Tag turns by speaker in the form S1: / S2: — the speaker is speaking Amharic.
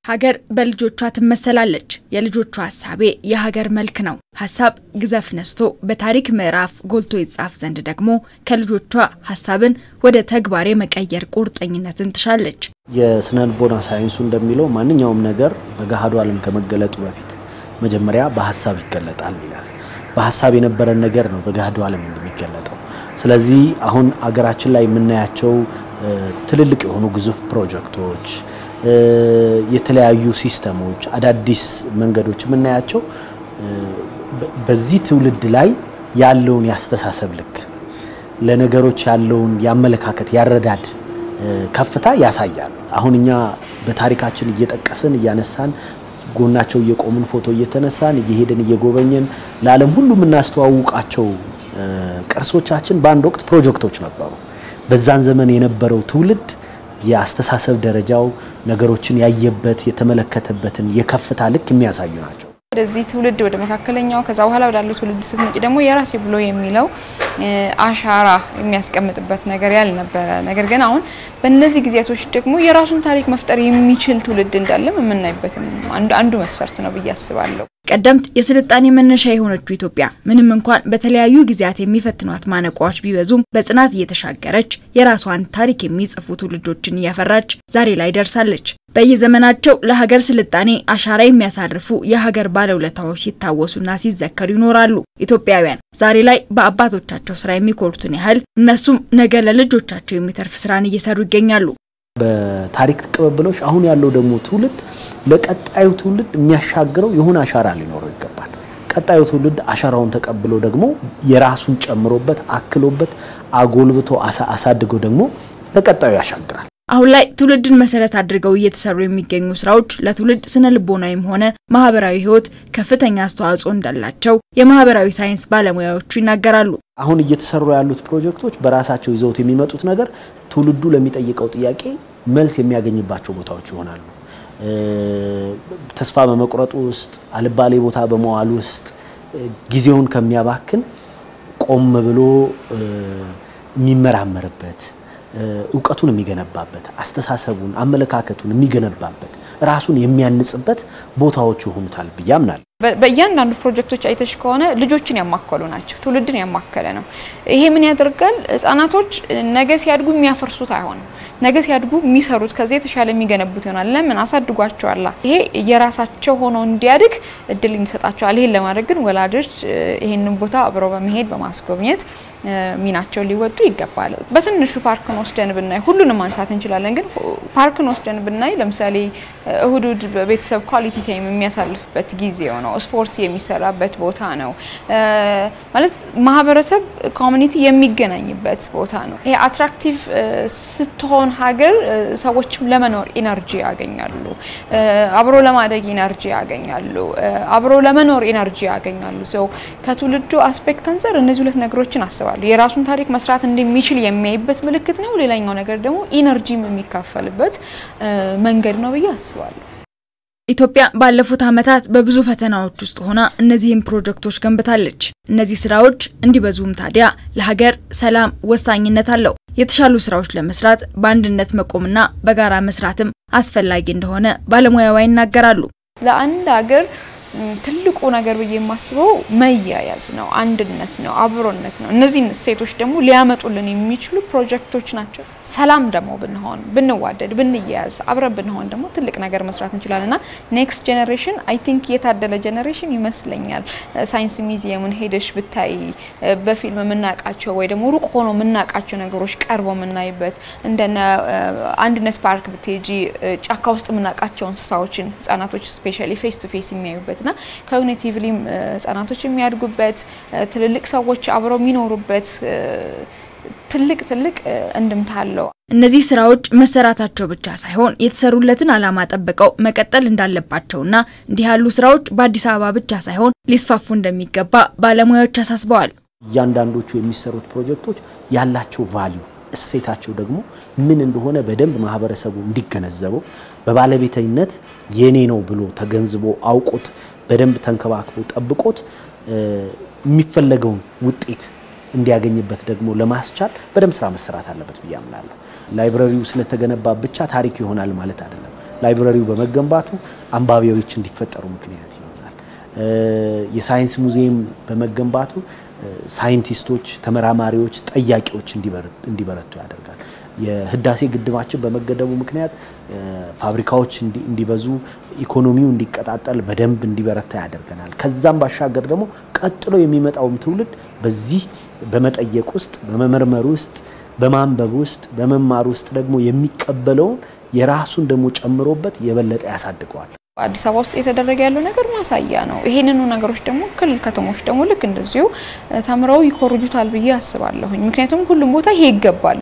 S1: ሀገር በልጆቿ ትመሰላለች የልጆቿ ሐሳቤ የሀገር መልክ ነው ሐሳብ ግዘፍ ነስቶ በታሪክ ምዕራፍ ጎልቶ ይጻፍ ዘንድ ደግሞ ከልጆቿ ሐሳብን ወደ ተግባር መቀየር ቁርጠኝነትን ትሻለች
S2: የስነልቦና ሳይንሱ እንደሚለው ማንኛውም ነገር በገሃዱ ዓለም ከመገለጡ በፊት መጀመሪያ በሐሳብ ይገለጣል ይላል በሐሳብ የነበረ ነገር ነው በገሃዱ ዓለም እንደሚገለጠው ስለዚህ አሁን አገራችን ላይ የምናያቸው ትልልቅ የሆኑ ግዙፍ ፕሮጀክቶች የተለያዩ ሲስተሞች አዳዲስ መንገዶች ምናያቸው በዚህ ትውልድ ላይ ያለውን ያስተሳሰብ ልክ ለነገሮች ያለውን ያመለካከት ያረዳድ ከፍታ ያሳያሉ አሁንኛ በታሪካችን እየተጠቀሰን ያነሳን ጎናቸው የቆምን ፎቶ እየተነሳን እየሄደን እየጎበኘን ለዓለም ሁሉ ምናስተዋውቃቸው ቅርሶቻችን በአንድ ወቅት ፕሮጀክቶች ነበሩ በዛን ዘመን የነበረው ትውልድ ያስተሳሰብ ደረጃው ነገሮችን ያየበት የተመለከተበትን የከፍታ ልክ የሚያሳዩ ናቸው
S3: ወደዚህ ትውልድ ወደ መካከለኛው ከዛ በኋላ ወዳለው ትውልድ ስትመጪ ደግሞ የራሴ ብሎ የሚለው አሻራ የሚያስቀምጥበት ነገር ያልነበረ ነገር ግን አሁን በእነዚህ ጊዜያቶች ደግሞ የራሱን ታሪክ መፍጠር የሚችል ትውልድ እንዳለ ምንናይበት አንዱ መስፈርት ነው በያስባለሁ
S1: ቀደምት የስልጣኔ መነሻ የሆነችው ኢትዮጵያ ምንም እንኳን በተለያዩ ጊዜያት የሚፈትኗት ማነቆች ቢበዙም በጽናት እየተሻገረች የራሷን ታሪክ የሚጽፉ ትውልዶችን ያፈራች ዛሬ ላይ ደርሳለች በየዘመናቸው ለሀገር ስልጣኔ አሻራ የሚያሳርፉ የሀገር ባለውለታዎች ሲታወሱና ሲዘከሩ ይኖራሉ ኢትዮጵያውያን ዛሬ ላይ በአባቶቻቸው ስራ የሚኮሩትን ያህል እነሱም ነገ ለልጆቻቸው የሚተርፍ ስራን እየሰሩ ይገኛሉ
S2: በታሪክ ተቀበሎች አሁን ያለው ደግሞ ትውልድ ለቀጣዩ ትውልድ የሚያሻግረው የሆነ አሻራ ሊኖረው ይገባል ቀጣዩ ትውልድ አሻራውን ተቀብሎ ደግሞ የራሱን ጨምሮበት አክሎበት አጎልብቶ አሳድጎ ደግሞ ለቀጣዩ ያሻግራል
S1: አሁን ላይ ትውልድን መሰረት አድርገው እየተሰሩ የሚገኙ ስራዎች ለትውልድ ስነልቦናዊም ሆነ ማህበራዊ ህይወት ከፍተኛ አስተዋጽኦ እንዳላቸው የማህበራዊ ሳይንስ ባለሙያዎቹ ይናገራሉ
S2: አሁን እየተሰሩ ያሉት ፕሮጀክቶች በራሳቸው ይዘውት የሚመጡት ነገር ትውልዱ ለሚጠይቀው ጥያቄ መልስ የሚያገኝባቸው ቦታዎች ይሆናሉ ተስፋ በመቁረጥ ውስጥ አልባሌ ቦታ በመዋል ውስጥ ጊዜውን ከሚያባክን ቆም ብሎ የሚመራመርበት እውቀቱን የሚገነባበት አስተሳሰቡን አመለካከቱን የሚገነባበት ራሱን የሚያንጽበት ቦታዎች ይሆኑታል በያምናል
S3: በእያንዳንዱ ፕሮጀክቶች አይተሽ ከሆነ ልጆችን ያማከሉ ናቸው ትውልድን ያማከለ ነው ይሄ ምን ያደርጋል ህፃናቶች ነገ ሲያድጉ የሚያፈርሱት አይሆንም ነገ ሲያድጉ የሚሰሩት ከዚህ የተሻለ የሚገነቡት ይሆናል ለምን አሳድጓቸዋል ይሄ የራሳቸው ሆኖ እንዲያድግ እድል እንሰጣቸዋል ይሄን ለማድረግ ግን ወላጆች ይሄንን ቦታ አብረው በመሄድ በማስጎብኘት ሚናቸው ሊወጡ ይገባል በትንሹ ፓርክን ወስደን ብናይ ሁሉንም ማንሳት እንችላለን ግን ፓርክን ወስደን ብናይ ለምሳሌ እሁድ በቤተሰብ ኳሊቲ ታይም የሚያሳልፍበት ጊዜው ነው ስፖርት የሚሰራበት ቦታ ነው ማለት ማህበረሰብ ኮሚኒቲ የሚገናኝበት ቦታ ነው ይሄ አትራክቲቭ ስትሆን ሀገር ሰዎችም ለመኖር ኢነርጂ ያገኛሉ አብሮ ለማደግ ኢነርጂ ያገኛሉ አብሮ ለመኖር ኢነርጂ ያገኛሉ ሶ ከትውልዱ አስፔክት አንፃር እነዚህ ሁለት ነገሮችን አስባለሁ የራሱን ታሪክ መስራት እንደሚችል የሚያይበት ምልክት ነው ሌላኛው ነገር ደግሞ ኢነርጂም የሚካፈልበት መንገድ ነው በያስባለሁ
S1: ኢትዮጵያ ባለፉት አመታት በብዙ ፈተናዎች ውስጥ ሆና እነዚህን ፕሮጀክቶች ገንብታለች እነዚህ ስራዎች እንዲበዙም ታዲያ ለሀገር ሰላም ወሳኝነት አለው የተሻሉ ስራዎች ለመስራት በአንድነት መቆምና በጋራ መስራትም አስፈላጊ እንደሆነ ባለሙያው ይናገራሉ
S3: ለአንድ ሀገር ትልቁ ነገር በየማስበው መያያዝ ነው አንድነት ነው አብሮነት ነው እነዚህ ሴቶች ደግሞ ሊያመጡልን የሚችሉ ፕሮጀክቶች ናቸው ሰላም ደግሞ ብንዋደድ ብንያያዝ አብረን ብንሆን ደግሞ ትልቅ ነገር መስራት እንችላለንና ኔክስት ጄነሬሽን አይ ቲንክ የታደለ ጄነሬሽን ይመስለኛል ሳይንስ ሚውዚየምን ሄደሽ ብታይ በፊልም ምናቃቸው ወይ ደግሞ ሩቅ ሆኖ ምናቃቸው ነገሮች ቀርቦ ምናይበት እንደና አንድነት ፓርክ ብትጂ ጫካ ውስጥ ምናቃቸው እንስሳዎችን ህፃናቶች ስፔሻሊ ፌስ ቱ ፌስ የሚያዩበት ና ኮግኒቲቭሊ ህፃናቶች የሚያድጉበት ትልልቅ ሰዎች አብረው የሚኖሩበት ትልቅ እንድምታ አለው
S1: እነዚህ ስራዎች መሰራታቸው ብቻ ሳይሆን የተሰሩለትን አላማ ጠብቀው መቀጠል እንዳለባቸውና እንዲህ ያሉ ስራዎች በአዲስ አበባ ብቻ ሳይሆን ሊስፋፉ እንደሚገባ ባለሙያዎች አሳስበዋል
S2: ያንዳንዶቹ የሚሰሩት ፕሮጀክቶች ያላቸው ቫልዩ እሴታቸው ደግሞ ምን እንደሆነ በደንብ ማህበረሰቡ እንዲገነዘበው በባለቤትነት የኔ ነው ብሎ ተገንዝቦ አውቆት በደንብ ተንከባክቦ ጠብቆት የሚፈልገውን ውጤት እንዲያገኝበት ደግሞ ለማስቻል በደም ስራ መስራት አለበት ብያምናለሁ ላይብረሪው ስለተገነባ ብቻ ታሪክ ይሆናል ማለት አይደለም ላይብረሪው በመገንባቱ አንባቢዎች እንዲፈጠሩ ምክንያት ይሆናል። የሳይንስ ሙዚየም በመገንባቱ ሳይንቲስቶች፣ ተመራማሪዎች፣ ጠያቂዎች እንዲበረቱ ያደርጋል። የህዳሴ ግድባችን በመገደቡ ምክንያት ፋብሪካዎች እንዲበዙ ኢኮኖሚው እንዲቀጣጠል በደንብ እንዲበረታ ያደርገናል። ከዛም ባሻገር ደግሞ ቀጥሎ የሚመጣው ትውልድ በዚህ በመጠየቅ ውስጥ በመመርመር ውስጥ በማንበብ ውስጥ በመማር ውስጥ ደግሞ የሚቀበለውን የራሱን ደግሞ ጨምሮበት የበለጠ ያሳድገዋል።
S3: አዲስ አበባ ውስጥ የተደረገ ያለው ነገር ማሳያ ነው። ይሄንኑ ነገሮች ደግሞ ክልል ከተሞች ደግሞ ልክ እንደዚሁ ተምረው ይኮርጁታል ብዬ አስባለሁ። ምክንያቱም ሁሉም ቦታ ይሄ ይገባል